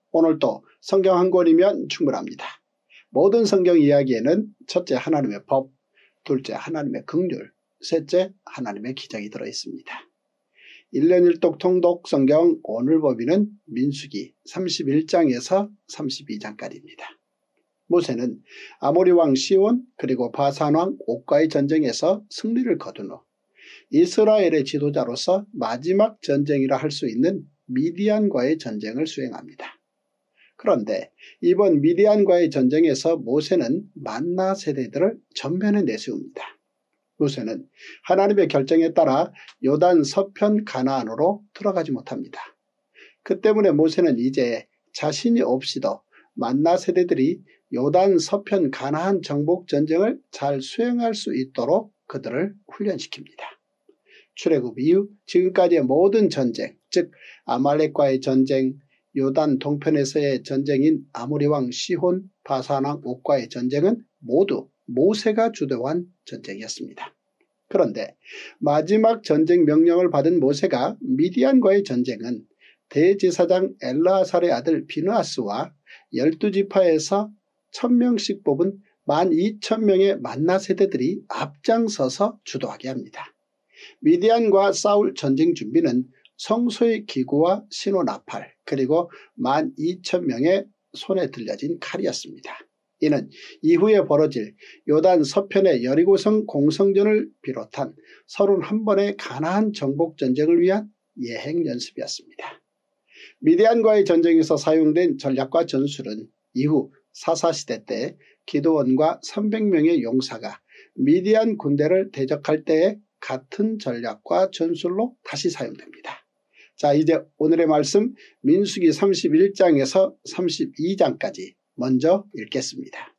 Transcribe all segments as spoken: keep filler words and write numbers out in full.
오늘도 성경 한 권이면 충분합니다. 모든 성경 이야기에는 첫째 하나님의 법, 둘째 하나님의 긍휼, 셋째 하나님의 기적이 들어있습니다. 일 년 일 독 통독 성경 오늘 범위는 민수기 삼십일 장에서 삼십이 장까지입니다. 모세는 아모리 왕 시온 그리고 바산 왕 옥과의 전쟁에서 승리를 거둔 후 이스라엘의 지도자로서 마지막 전쟁이라 할 수 있는 미디안과의 전쟁을 수행합니다. 그런데 이번 미디안과의 전쟁에서 모세는 만나 세대들을 전면에 내세웁니다. 모세는 하나님의 결정에 따라 요단 서편 가나안으로 들어가지 못합니다. 그 때문에 모세는 이제 자신이 없이도 만나 세대들이 요단 서편 가나안 정복 전쟁을 잘 수행할 수 있도록 그들을 훈련시킵니다. 출애굽 이후 지금까지의 모든 전쟁, 즉 아말렉과의 전쟁, 요단 동편에서의 전쟁인 아모리 왕 시혼, 바산 왕 옥과의 전쟁은 모두 모세가 주도한 전쟁이었습니다. 그런데 마지막 전쟁 명령을 받은 모세가 미디안과의 전쟁은 대제사장 엘르아살의 아들 비느하스와 열두 지파에서 천 명씩 뽑은 만 이천 명의 만나 세대들이 앞장서서 주도하게 합니다. 미디안과 싸울 전쟁 준비는 성소의 기구와 신호나팔 그리고 만 이천 명의 손에 들려진 칼이었습니다. 이는 이후에 벌어질 요단 서편의 여리고성 공성전을 비롯한 서른한 번의 가나안 정복 전쟁을 위한 예행 연습이었습니다. 미디안과의 전쟁에서 사용된 전략과 전술은 이후 사사시대 때 기드온과 삼백 명의 용사가 미디안 군대를 대적할 때의 같은 전략과 전술로 다시 사용됩니다. 자, 이제 오늘의 말씀 민수기 삼십일 장에서 삼십이 장까지 먼저 읽겠습니다.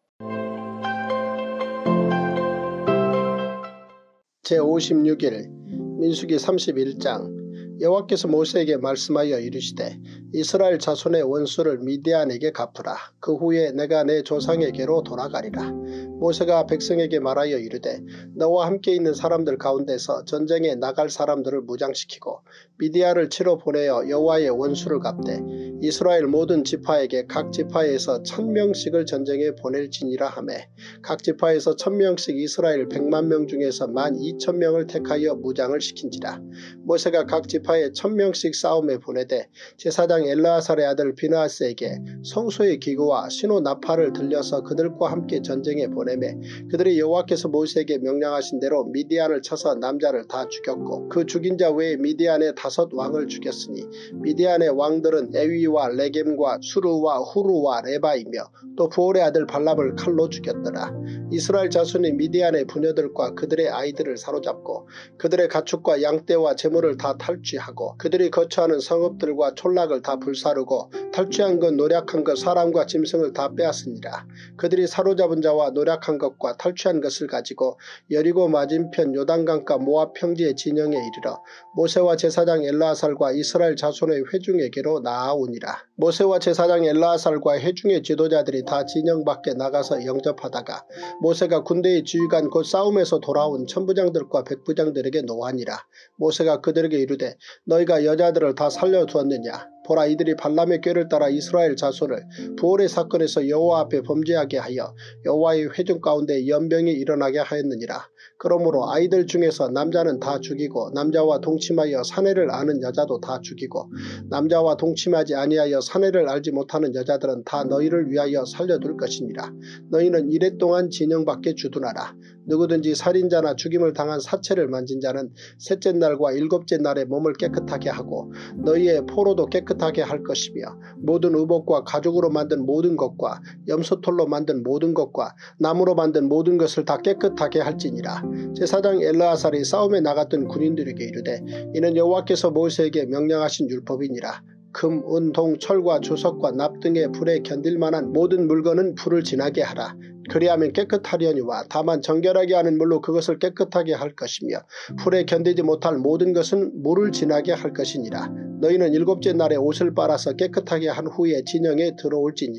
제오십육 일 민수기 삼십일 장. 여호와께서 모세에게 말씀하여 이르시되 이스라엘 자손의 원수를 미디안에게 갚으라. 그 후에 내가 내 조상에게로 돌아가리라. 모세가 백성에게 말하여 이르되 너와 함께 있는 사람들 가운데서 전쟁에 나갈 사람들을 무장시키고 미디안을 치러 보내어 여호와의 원수를 갚되 이스라엘 모든 지파에게 각 지파에서 천 명씩을 전쟁에 보낼지니라 하매 각 지파에서 천 명씩 이스라엘 백만 명 중에서 만 이천 명을 택하여 무장을 시킨지라. 모세가 각 지파에 천 명씩 싸움에 보내되 제사장 엘르아살의 아들 비느하스에게 성소의 기구와 신호 나팔을 들려서 그들과 함께 전쟁에 보내매 그들이 여호와께서 모세에게 명령하신 대로 미디안을 쳐서 남자를 다 죽였고 그 죽인 자 외에 미디안의 다섯 왕을 죽였으니 미디안의 왕들은 에위와 레겜과 수르와 후르와 레바이며 또 부올의 아들 발람을 칼로 죽였더라. 이스라엘 자손이 미디안의 부녀들과 그들의 아이들을 사로잡고 그들의 가축과 양떼와 재물을 다 탈취하고 그들이 거처하는 성읍들과 촌락을 다 불사르고 탈취한 것 노략한 것 사람과 짐승을 다 빼앗으니라. 그들이 사로잡은 자와 노략한 것과 탈취한 것을 가지고 여리고 맞은편 요단강가 모압 평지의 진영에 이르러 모세와 제사장 엘르아살과 이스라엘 자손의 회중에게로 나아오니라. 모세와 제사장 엘르아살과 회중의 지도자들이 다 진영 밖에 나가서 영접하다가 모세가 군대의 지휘관 곧 싸움에서 돌아온 천부장들과 백부장들에게 노하니라. 모세가 그들에게 이르되 너희가 여자들을 다 살려두었느냐. 보라, 이들이 발람의 꾀를 따라 이스라엘 자손을 부올의 사건에서 여호와 앞에 범죄하게 하여 여호와의 회중 가운데 연병이 일어나게 하였느니라. 그러므로 아이들 중에서 남자는 다 죽이고 남자와 동침하여 사내를 아는 여자도 다 죽이고 남자와 동침하지 아니하여 사내를 알지 못하는 여자들은 다 너희를 위하여 살려둘 것이니라. 너희는 이래 동안 진영 밖에 주둔하라. 누구든지 살인자나 죽임을 당한 사체를 만진 자는 셋째 날과 일곱째 날에 몸을 깨끗하게 하고 너희의 포로도 깨끗하게 할 것이며 모든 의복과 가죽으로 만든 모든 것과 염소털로 만든 모든 것과 나무로 만든 모든 것을 다 깨끗하게 할지니라. 제사장 엘르아살이 싸움에 나갔던 군인들에게 이르되 이는 여호와께서 모세에게 명령하신 율법이니라. 금, 은, 동, 철과 주석과 납 등의 불에 견딜 만한 모든 물건은 불을 지나게 하라. 그리하면 깨끗하려니와 다만 정결하게 하는 물로 그것을 깨끗하게 할 것이며 불에 견디지 못할 모든 것은 물을 지나게 할 것이니라. 너희는 일곱째 날에 옷을 빨아서 깨끗하게 한 후에 진영에 들어올지니라.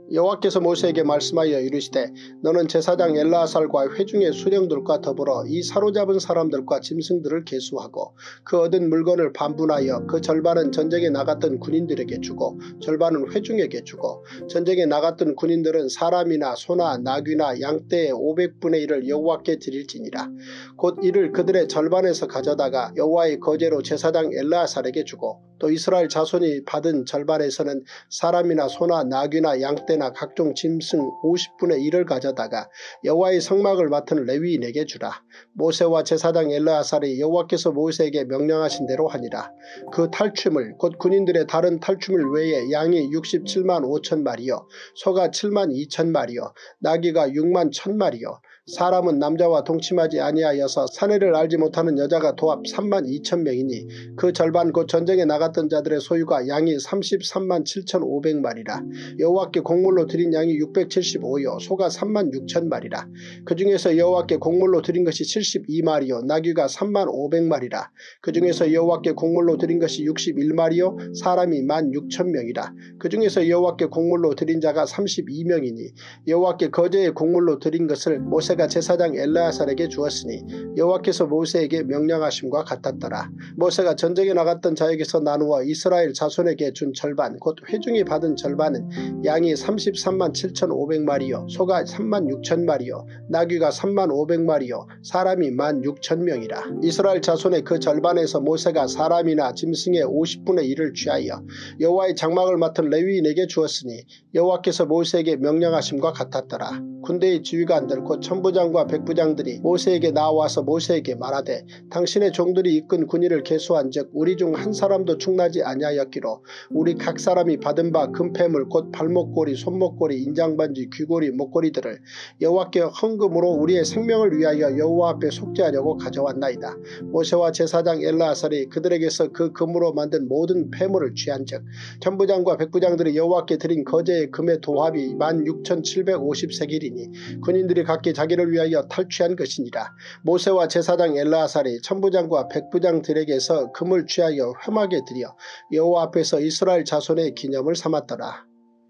여호와께서 모세에게 말씀하여 이르시되 너는 제사장 엘르아살과 회중의 수령들과 더불어 이 사로잡은 사람들과 짐승들을 계수하고 그 얻은 물건을 반분하여 그 절반은 전쟁에 나갔던 군인들에게 주고 절반은 회중에게 주고 전쟁에 나갔던 군인들은 사람이나 소나 나귀나 양떼의 오백분의 일을 여호와께 드릴지니라. 곧 이를 그들의 절반에서 가져다가 여호와의 거제로 제사장 엘르아살에게 주고 또 이스라엘 자손이 받은 절반에서는 사람이나 소나 나귀나 양떼나 각종 짐승 오십분의 일을 가져다가 여호와의 성막을 맡은 레위인에게 주라. 모세와 제사장 엘르아살이 여호와께서 모세에게 명령하신 대로 하니라. 그 탈취물 곧 군인들의 다른 탈취물 외에 양이 육십칠만 오천 마리요 소가 칠만 이천 마리요 나귀가 육만 천 마리요 사람은 남자와 동침하지 아니하여서 사내를 알지 못하는 여자가 도합 삼만 이천 명이니 그 절반 곧 전쟁에 나갔던 자들의 소유가 양이 삼십삼만 칠천오백 마리라. 여호와께 곡물로 드린 양이 육백칠십오요 소가 삼만 육천 마리라. 그 중에서 여호와께 곡물로 드린 것이 칠십이 마리요 나귀가 삼만 오백 마리라. 그 중에서 여호와께 곡물로 드린 것이 육십일 마리요 사람이 만 육천 명이라. 그 중에서 여호와께 곡물로 드린 자가 삼십이 명이니 여호와께 거제의 곡물로 드린 것을 모세 가 제사장 엘르아살에게 주었으니 여호와께서 모세에게 명령하심과 같았더라. 모세가 전쟁에 나갔던 자에게서 나누어 이스라엘 자손에게 준 절반 곧 회중이 받은 절반은 양이 삼십삼만 칠천오백 마리요 소가 삼만 육천 마리요 나귀가 삼만 오백 마리요 사람이 만 육천 명이라. 이스라엘 자손의 그 절반에서 모세가 사람이나 짐승의 오십분의 일을 취하여 여호와의 장막을 맡은 레위인에게 주었으니 여호와께서 모세에게 명령하심과 같았더라. 군대의 지휘관들 곧 천부장과 백부장들이 모세에게 나와서 모세에게 말하되 당신의 종들이 이끈 군의를 계수한즉 우리 중 한 사람도 충나지 아니하였기로 우리 각 사람이 받은 바 금패물 곧 발목고리 손목고리 인장반지 귀고리 목고리들을 여호와께 헌금으로 우리의 생명을 위하여 여호와 앞에 속죄하려고 가져왔나이다. 모세와 제사장 엘르아살이 그들에게서 그 금으로 만든 모든 패물을 취한즉 천부장과 백부장들이 여호와께 드린 거제의 금의 도합이 만 육천칠백오십 세겔이니 군인들이 각기 자기를 위하여 탈취한 것이니라. 모세와 제사장 엘르아살이 천부장과 백부장들에게서 금을 취하여 회막에 들여 여호와 앞에서 이스라엘 자손의 기념을 삼았더라.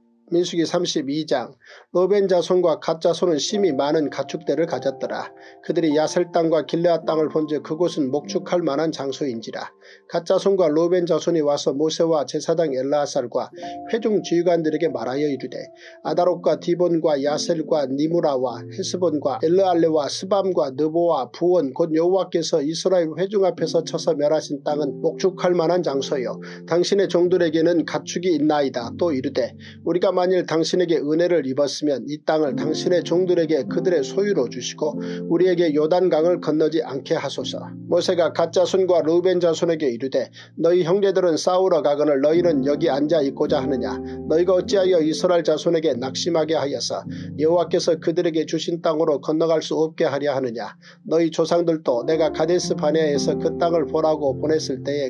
민수기 삼십이 장. 르벤 자손과 갓 자손은 심히 많은 가축대를 가졌더라. 그들이 야셀 땅과 길르앗 땅을 본즉 그곳은 목축할 만한 장소인지라. 갓 자손과 르벤 자손이 와서 모세와 제사장 엘르아살과 회중 지휘관들에게 말하여 이르되 아다롯과 디본과 야셀과 니무라와 헤스본과 엘르알레와 스밤과 느보와 부원 곧 여호와께서 이스라엘 회중 앞에서 쳐서 멸하신 땅은 목축할 만한 장소요 당신의 종들에게는 가축이 있나이다. 또 이르되 우리가 만일 당신에게 은혜를 입었으면 이 땅을 당신의 종들에게 그들의 소유로 주시고 우리에게 요단강을 건너지 않게 하소서. 모세가 갓 자손과 르벤 자손에게 이르되 너희 형제들은 싸우러 가거늘 너희는 여기 앉아 있고자 하느냐. 너희가 어찌하여 이스라엘 자손에게 낙심하게 하여서 여호와께서 그들에게 주신 땅으로 건너갈 수 없게 하려 하느냐. 너희 조상들도 내가 가데스 바네아에서 그 땅을 보라고 보냈을 때에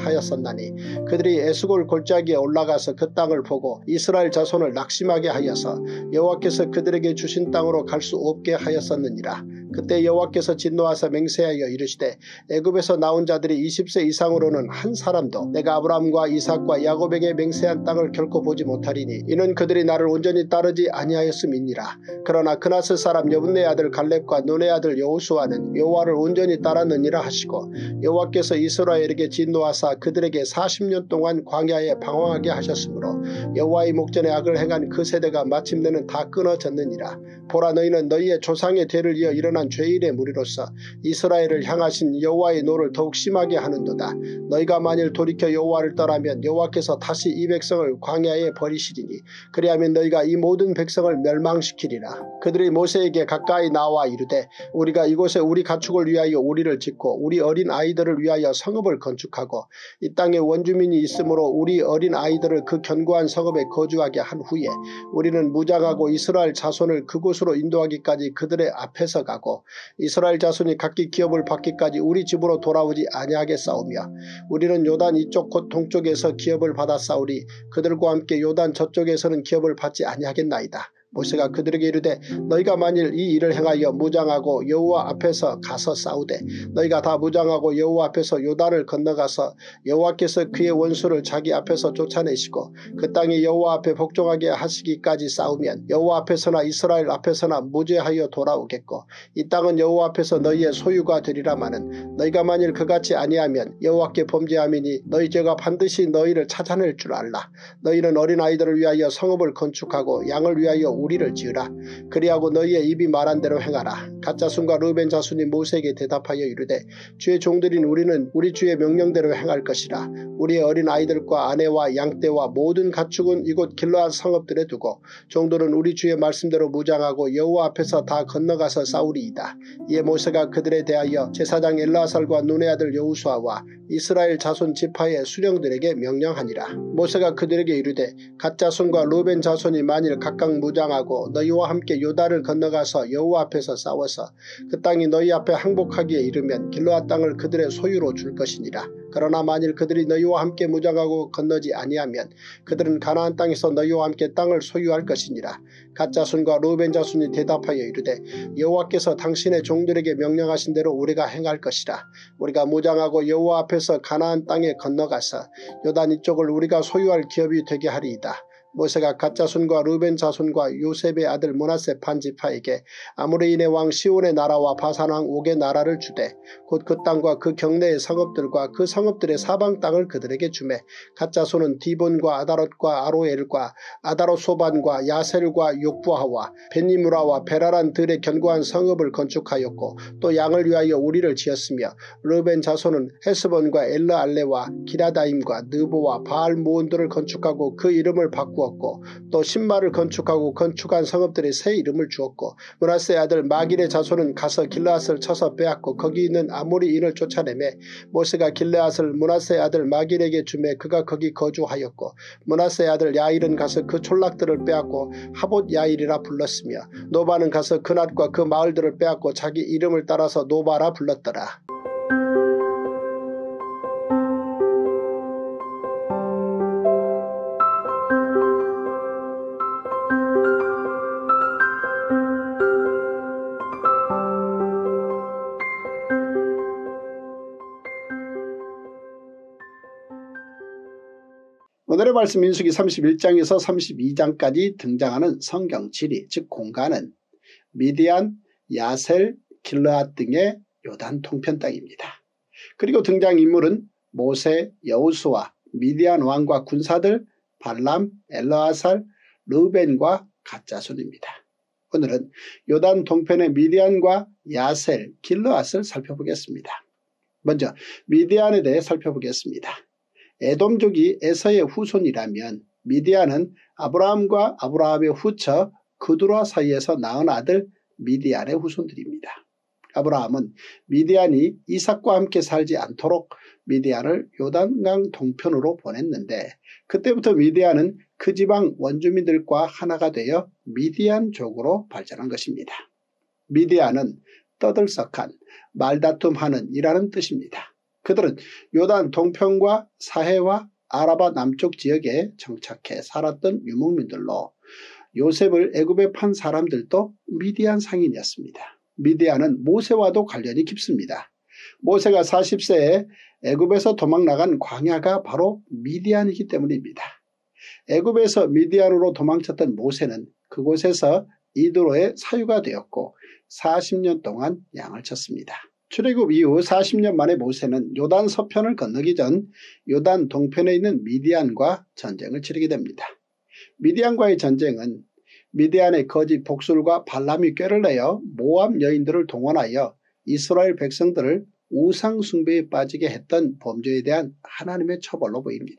그리하였었나니 그들이 에스골 골짜기에 올라가서 그 땅을 보고 이스라엘 자손 손을 낙심하게 하여서 여호와께서 그들에게 주신 땅으로 갈 수 없게 하였었느니라. 그때 여호와께서 진노하사 맹세하여 이르시되 애굽에서 나온 자들이 이십 세 이상으로는 한 사람도 내가 아브라함과 이삭과 야곱에게 맹세한 땅을 결코 보지 못하리니 이는 그들이 나를 온전히 따르지 아니하였음이니라. 그러나 그나스 사람 여분네 아들 갈렙과 눈의 아들 여호수아는 여호와를 온전히 따랐느니라 하시고 여호와께서 이스라엘에게 진노하사 그들에게 사십 년 동안 광야에 방황하게 하셨으므로 여호와의 목전에 악을 행한 그 세대가 마침내는 다 끊어졌느니라. 보라 너희는 너희의 조상의 대를 이어 일어난 죄인의 무리로서 이스라엘을 향하신 여호와의 노를 더욱 심하게 하는도다. 너희가 만일 돌이켜 여호와를 떠나면 여호와께서 다시 이 백성을 광야에 버리시리니 그리하면 너희가 이 모든 백성을 멸망시키리라. 그들이 모세에게 가까이 나와 이르되 우리가 이곳에 우리 가축을 위하여 우리를 짓고 우리 어린 아이들을 위하여 성읍을 건축하고 이 땅에 원주민이 있으므로 우리 어린 아이들을 그 견고한 성읍에 거주하게 한 후에 우리는 무장하고 이스라엘 자손을 그곳으로 인도하기까지 그들의 앞에서 가고 이스라엘 자손이 각기 기업을 받기까지 우리 집으로 돌아오지 아니하겠사오며 우리는 요단 이쪽 곧 동쪽에서 기업을 받아 싸우리 그들과 함께 요단 저쪽에서는 기업을 받지 아니하겠나이다. 모세가 그들에게 이르되 너희가 만일 이 일을 행하여 무장하고 여호와 앞에서 가서 싸우되 너희가 다 무장하고 여호와 앞에서 요단을 건너가서 여호와께서 그의 원수를 자기 앞에서 쫓아내시고 그 땅이 여호와 앞에 복종하게 하시기까지 싸우면 여호와 앞에서나 이스라엘 앞에서나 무죄하여 돌아오겠고 이 땅은 여호와 앞에서 너희의 소유가 되리라마는 너희가 만일 그같이 아니하면 여호와께 범죄함이니 너희 죄가 반드시 너희를 찾아낼 줄 알라. 너희는 어린아이들을 위하여 성읍을 건축하고 양을 위하여 우리를 지으라. 그리하고 너희의 입이 말한 대로 행하라. 갓 자손과 르벤 자손이 모세에게 대답하여 이르되 주의 종들인 우리는 우리 주의 명령대로 행할 것이라. 우리의 어린아이들과 아내와 양떼와 모든 가축은 이곳 길르앗 성읍들에 두고 종들은 우리 주의 말씀대로 무장하고 여호와 앞에서 다 건너가서 싸우리이다. 이에 모세가 그들에 대하여 제사장 엘르아살과 눈의 아들 여호수아와 이스라엘 자손 지파의 수령들에게 명령하니라. 모세가 그들에게 이르되 갓 자손과 르벤 자손이 만일 각각 무장하고 너희와 함께 요단을 건너가서 여호와 앞에서 싸워서 그 땅이 너희 앞에 항복하기에 이르면 길르앗 땅을 그들의 소유로 줄 것이니라. 그러나 만일 그들이 너희와 함께 무장하고 건너지 아니하면 그들은 가나안 땅에서 너희와 함께 땅을 소유할 것이니라. 갓 자손과 르벤 자손이 대답하여 이르되 여호와께서 당신의 종들에게 명령하신 대로 우리가 행할 것이라. 우리가 무장하고 여호와 앞에서 가나안 땅에 건너가서 요단 이쪽을 우리가 소유할 기업이 되게 하리이다. 모세가 갓 자손과 르벤 자손과 요셉의 아들 므낫세 반지파에게 아모레인의 왕 시온의 나라와 바산 왕 옥의 나라를 주되 곧 그 땅과 그 경내의 성읍들과 그 성읍들의 사방 땅을 그들에게 주매 갓 자손은 디본과 아다롯과 아로엘과 아다롯 소반과 야셀과 욕부하와 벤니무라와 베라란 들의 견고한 성읍을 건축하였고 또 양을 위하여 우리를 지었으며 르벤 자손은 헤스본과 엘르알레와 기라다임과 느보와 바알모온들을 건축하고 그 이름을 바꾸어 또 신마를 건축하고 건축한 성읍들의 새 이름을 주었고 므낫세 아들 마길의 자손은 가서 길르앗을 쳐서 빼앗고 거기 있는 아모리인을 쫓아내매 모세가 길르앗을 므낫세 아들 마길에게 주매 그가 거기 거주하였고 므낫세 아들 야일은 가서 그 촌락들을 빼앗고 하봇 야일이라 불렀으며 노바는 가서 그낫과 그 마을들을 빼앗고 자기 이름을 따라서 노바라 불렀더라. 오늘의 말씀 민수기 삼십일 장에서 삼십이 장까지 등장하는 성경 지리 즉 공간은 미디안, 야셀, 길르앗 등의 요단 동편 땅입니다. 그리고 등장인물은 모세, 여호수아, 미디안 왕과 군사들, 발람, 엘르아살, 르벤과 갓 자손입니다. 오늘은 요단 동편의 미디안과 야셀, 길르앗을 살펴보겠습니다. 먼저 미디안에 대해 살펴보겠습니다. 에돔족이 에서의 후손이라면 미디안은 아브라함과 아브라함의 후처 그두라 사이에서 낳은 아들 미디안의 후손들입니다. 아브라함은 미디안이 이삭과 함께 살지 않도록 미디안을 요단강 동편으로 보냈는데 그때부터 미디안은 그 지방 원주민들과 하나가 되어 미디안족으로 발전한 것입니다. 미디안은 떠들썩한, 말다툼하는 이라는 뜻입니다. 그들은 요단 동편과 사해와 아라바 남쪽 지역에 정착해 살았던 유목민들로 요셉을 애굽에 판 사람들도 미디안 상인이었습니다. 미디안은 모세와도 관련이 깊습니다. 모세가 사십 세에 애굽에서 도망나간 광야가 바로 미디안이기 때문입니다. 애굽에서 미디안으로 도망쳤던 모세는 그곳에서 이드로의 사유가 되었고 사십 년 동안 양을 쳤습니다. 출애굽 이후 사십 년 만에 모세는 요단 서편을 건너기 전 요단 동편에 있는 미디안과 전쟁을 치르게 됩니다. 미디안과의 전쟁은 미디안의 거짓 복술과 발람이 꾀를 내어 모압 여인들을 동원하여 이스라엘 백성들을 우상 숭배에 빠지게 했던 범죄에 대한 하나님의 처벌로 보입니다.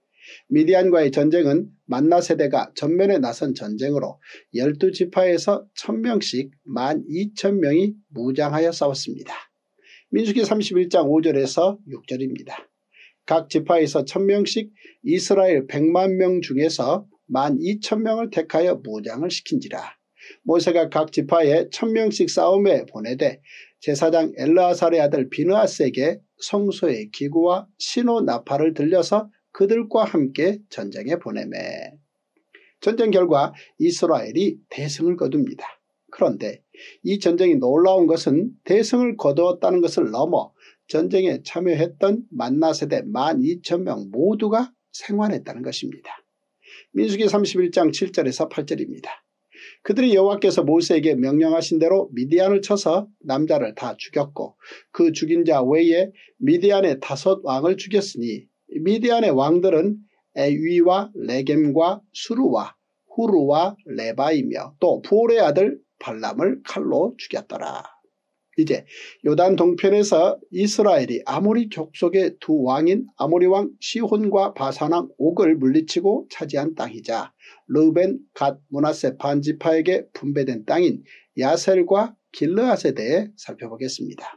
미디안과의 전쟁은 만나 세대가 전면에 나선 전쟁으로 열두 지파에서 천 명씩 만 이천 명이 무장하여 싸웠습니다. 민수기 삼십일 장 오 절에서 육 절입니다. 각 지파에서 천 명씩 이스라엘 백만 명 중에서 만 이천 명을 택하여 무장을 시킨지라. 모세가 각 지파에 천 명씩 싸움에 보내되 제사장 엘르아살의 아들 비느하스에게 성소의 기구와 신호 나팔을 들려서 그들과 함께 전쟁에 보내매. 전쟁 결과 이스라엘이 대승을 거둡니다. 그런데 이 전쟁이 놀라운 것은 대승을 거두었다는 것을 넘어 전쟁에 참여했던 만나세대 만 이천 명 모두가 생還했다는 것입니다. 민수기 삼십일 장 칠 절에서 팔 절입니다. 그들이 여호와께서 모세에게 명령하신 대로 미디안을 쳐서 남자를 다 죽였고 그 죽인 자 외에 미디안의 다섯 왕을 죽였으니 미디안의 왕들은 에위와 레겜과 수루와 후루와 레바이며 또 부올의 아들 발람을 칼로 죽였더라. 이제 요단 동편에서 이스라엘이 아모리 족속의 두 왕인 아모리 왕 시혼과 바산 왕 옥을 물리치고 차지한 땅이자 르우벤, 갓, 므낫세 반지파에게 분배된 땅인 야셀과 길르앗에 대해 살펴보겠습니다.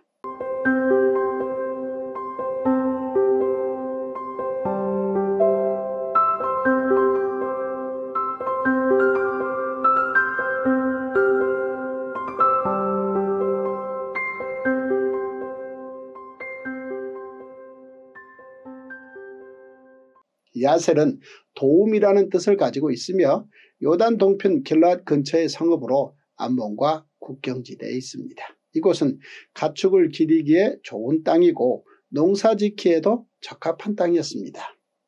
야셀은 도움이라는 뜻을 가지고 있으며 요단 동편 길르앗 근처의 성읍으로 암몬과 국경지대에 있습니다. 이곳은 가축을 기르기에 좋은 땅이고 농사짓기에도 적합한 땅이었습니다.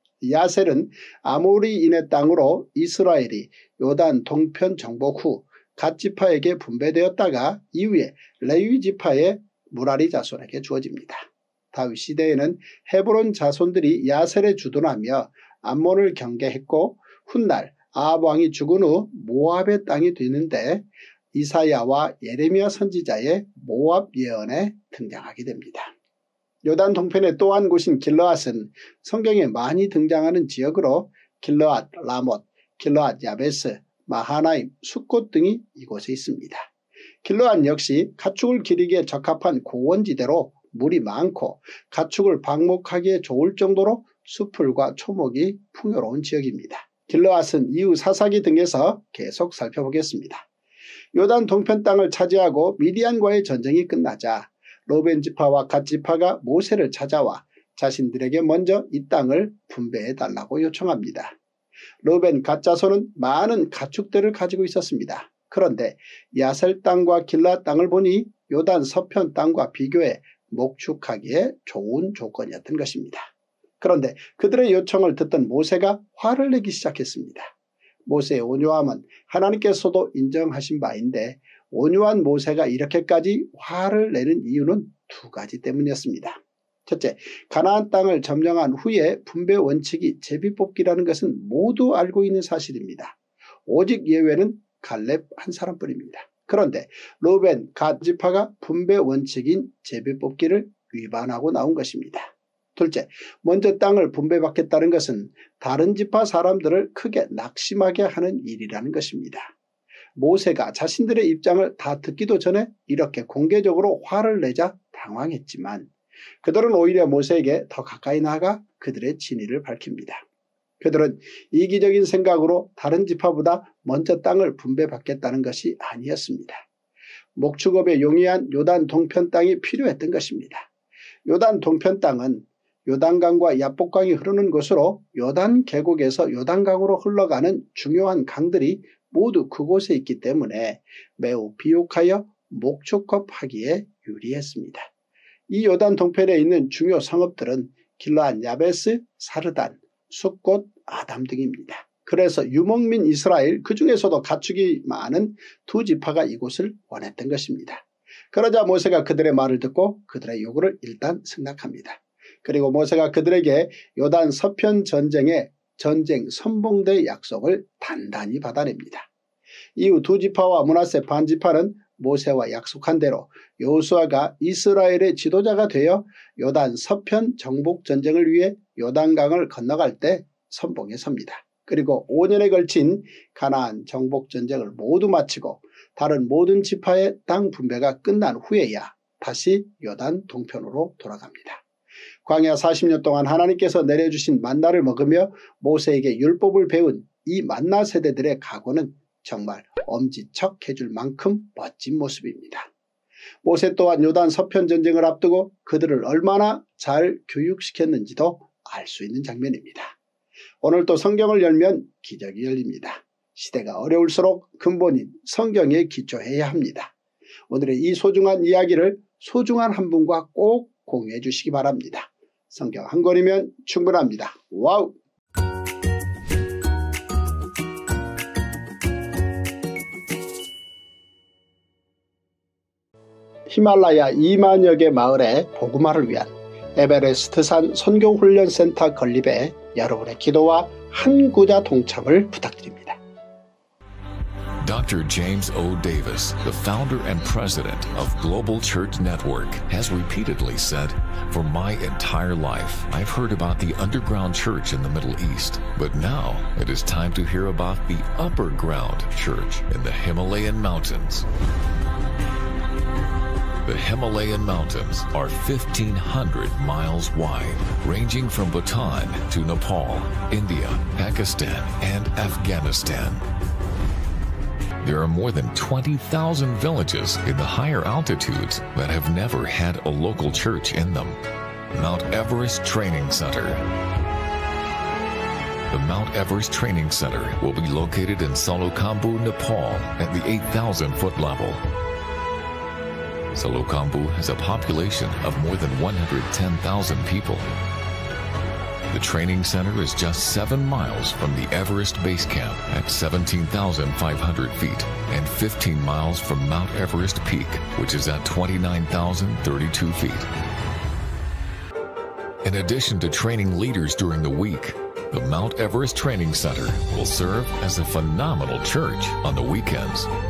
야셀은 아모리인의 땅으로 이스라엘이 요단 동편 정복 후 갓지파에게 분배되었다가 이후에 레위 지파의 무라리 자손에게 주어집니다. 다윗 시대에는 헤브론 자손들이 야셀에 주둔하며 암몬을 경계했고 훗날 아합 왕이 죽은 후 모압의 땅이 되는데 이사야와 예레미야 선지자의 모압 예언에 등장하게 됩니다. 요단 동편의 또 한 곳인 길르앗은 성경에 많이 등장하는 지역으로 길르앗 라못, 길르앗 야베스, 마하나임, 숫곳 등이 이곳에 있습니다. 길르앗 역시 가축을 기르기에 적합한 고원지대로 물이 많고 가축을 방목하기에 좋을 정도로 수풀과 초목이 풍요로운 지역입니다. 길르앗은 이후 사사기 등에서 계속 살펴보겠습니다. 요단 동편 땅을 차지하고 미디안과의 전쟁이 끝나자 르우벤 지파와 갓 지파가 모세를 찾아와 자신들에게 먼저 이 땅을 분배해달라고 요청합니다. 르우벤 갓 자손은 많은 가축들을 가지고 있었습니다. 그런데 야셀 땅과 길르앗 땅을 보니 요단 서편 땅과 비교해 목축하기에 좋은 조건이었던 것입니다. 그런데 그들의 요청을 듣던 모세가 화를 내기 시작했습니다. 모세의 온유함은 하나님께서도 인정하신 바인데 온유한 모세가 이렇게까지 화를 내는 이유는 두 가지 때문이었습니다. 첫째, 가나안 땅을 점령한 후에 분배 원칙이 제비뽑기라는 것은 모두 알고 있는 사실입니다. 오직 예외는 갈렙 한 사람뿐입니다. 그런데 르우벤, 갓 지파가 분배 원칙인 제비뽑기를 위반하고 나온 것입니다. 둘째, 먼저 땅을 분배받겠다는 것은 다른 지파 사람들을 크게 낙심하게 하는 일이라는 것입니다. 모세가 자신들의 입장을 다 듣기도 전에 이렇게 공개적으로 화를 내자 당황했지만 그들은 오히려 모세에게 더 가까이 나아가 그들의 진위를 밝힙니다. 그들은 이기적인 생각으로 다른 지파보다 먼저 땅을 분배받겠다는 것이 아니었습니다. 목축업에 용이한 요단 동편 땅이 필요했던 것입니다. 요단 동편 땅은 요단강과 야복강이 흐르는 곳으로 요단 계곡에서 요단강으로 흘러가는 중요한 강들이 모두 그곳에 있기 때문에 매우 비옥하여 목축업하기에 유리했습니다. 이 요단 동편에 있는 중요 성읍들은 길르앗 야베스, 사르단, 숫곳, 아담 등입니다. 그래서 유목민 이스라엘 그 중에서도 가축이 많은 두 지파가 이곳을 원했던 것입니다. 그러자 모세가 그들의 말을 듣고 그들의 요구를 일단 승낙합니다. 그리고 모세가 그들에게 요단 서편 전쟁의 전쟁 선봉대 약속을 단단히 받아냅니다. 이후 두 지파와 므낫세 반지파는 모세와 약속한 대로 여호수아가 이스라엘의 지도자가 되어 요단 서편 정복 전쟁을 위해 요단강을 건너갈 때 선봉에 섭니다. 그리고 오 년에 걸친 가나안 정복 전쟁을 모두 마치고 다른 모든 지파의 땅 분배가 끝난 후에야 다시 요단 동편으로 돌아갑니다. 광야 사십 년 동안 하나님께서 내려주신 만나를 먹으며 모세에게 율법을 배운 이 만나 세대들의 각오는 정말 엄지척해줄 만큼 멋진 모습입니다. 모세 또한 요단 서편 전쟁을 앞두고 그들을 얼마나 잘 교육시켰는지도 알 수 있는 장면입니다. 오늘 또 성경을 열면 기적이 열립니다. 시대가 어려울수록 근본인 성경에 기초해야 합니다. 오늘의 이 소중한 이야기를 소중한 한 분과 꼭 공유해 주시기 바랍니다. 성경 한 권이면 충분합니다. 와우! 히말라야 이만여 개 마을의 복음화를 위한 에베레스트산 선교훈련센터 건립에 여러분의 기도와 한 구자 동참을 부탁드립니다. Doctor James O. Davis, the founder and president of Global Church Network, has repeatedly said, "For my entire life, I've heard about the underground church in the Middle East, but now it is time to hear about the upper ground church in the Himalayan mountains." The Himalayan mountains are fifteen hundred miles wide, ranging from Bhutan to Nepal, India, Pakistan, and Afghanistan. There are more than twenty thousand villages in the higher altitudes that have never had a local church in them. Mount Everest Training Center. The Mount Everest Training Center will be located in Salokhambu, Nepal at the eight thousand foot level. Salokhambu has a population of more than one hundred ten thousand people. The training center is just seven miles from the Everest Base Camp at seventeen thousand five hundred feet and fifteen miles from Mount Everest Peak, which is at twenty-nine thousand thirty-two feet. In addition to training leaders during the week, the Mount Everest Training Center will serve as a phenomenal church on the weekends.